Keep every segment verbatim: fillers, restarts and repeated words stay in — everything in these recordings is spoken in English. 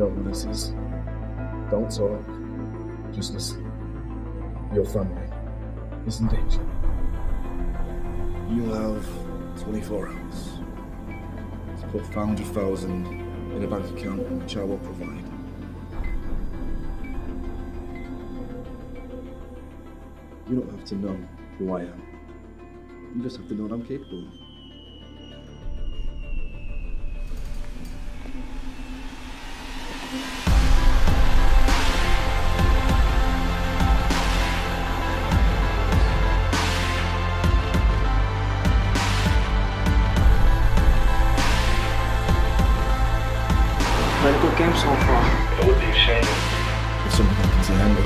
know who this is. Don't talk. Just listen. Your family is in danger. You'll have twenty-four hours to put five hundred thousand in a bank account which I will provide. You don't have to know who I am. You just have to know what I'm capable of. Played a good game so far. It would be a shame if something happens to handle.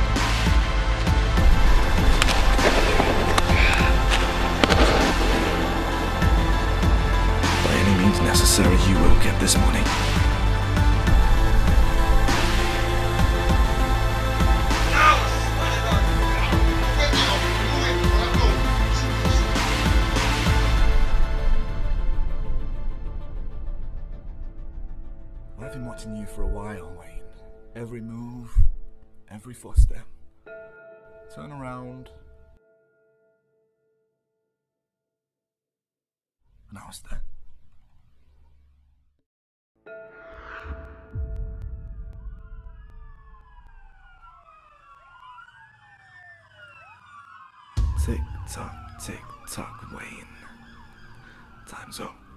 By any means necessary, you will get this money. I've been watching you for a while, Wayne. Every move, every footstep. Turn around. And I was there. Tick tock, tick tock, Wayne. Time's up.